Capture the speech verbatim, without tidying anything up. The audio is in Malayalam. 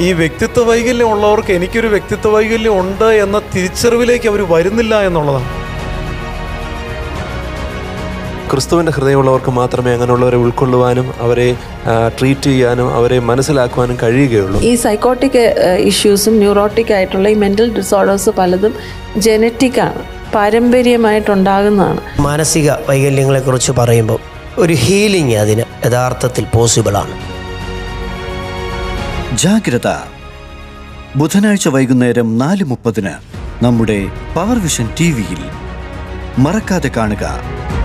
ഈ വ്യക്തിത്വ വൈകല്യം ഉള്ളവർക്ക് എനിക്കൊരു വ്യക്തിത്വ വൈകല്യം ഉണ്ട് എന്ന തിരിച്ചറിവിലേക്ക് അവർ വരുന്നില്ല എന്നുള്ളതാണ്. ക്രിസ്തുവിൻ്റെ ഹൃദയമുള്ളവർക്ക് മാത്രമേ അങ്ങനെയുള്ളവരെ ഉൾക്കൊള്ളുവാനും അവരെ ട്രീറ്റ് ചെയ്യാനും അവരെ മനസ്സിലാക്കുവാനും കഴിയുകയുള്ളൂ. ഈ സൈക്കോട്ടിക് ഇഷ്യൂസും ന്യൂറോട്ടിക് ആയിട്ടുള്ള ഈ മെൻ്റൽ ഡിസോർഡേഴ്സ് പലതും ജനറ്റിക്കാണ്, പാരമ്പര്യമായിട്ടുണ്ടാകുന്നതാണ്. മാനസിക വൈകല്യങ്ങളെക്കുറിച്ച് പറയുമ്പോൾ ഒരു ഹീലിംഗ് അതിന് യഥാർത്ഥത്തിൽ പോസിബിളാണ്. ജാഗ്രത. ബുധനാഴ്ച വൈകുന്നേരം നാല് മുപ്പതിന് നമ്മുടെ പവർവിഷൻ ടി വിയിൽ. മറക്കാതെ കാണുക.